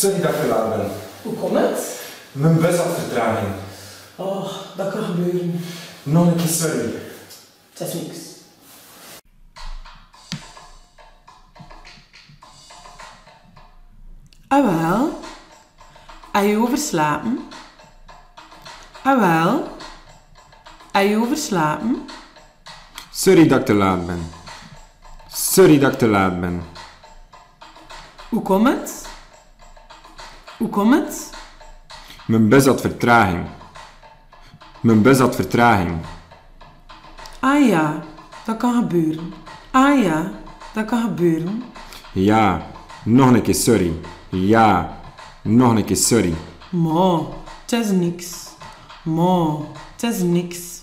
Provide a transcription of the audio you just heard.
Sorry dat ik te laat ben. Hoe komt het? Mijn bus had vertraging. Oh, dat kan gebeuren. Nog een keer sorry. Het is niks. Ah wel, heb je overslapen? Ah wel, heb je overslapen? Sorry dat ik te laat ben. Sorry dat ik te laat ben. Hoe komt het? Hoe komt het? Mijn bus had vertraging. Mijn bus had vertraging. Ah ja, dat kan gebeuren. Ah ja, dat kan gebeuren. Ja, nog een keer sorry. Ja, nog een keer sorry. Maar, het is niks. Maar, het is niks.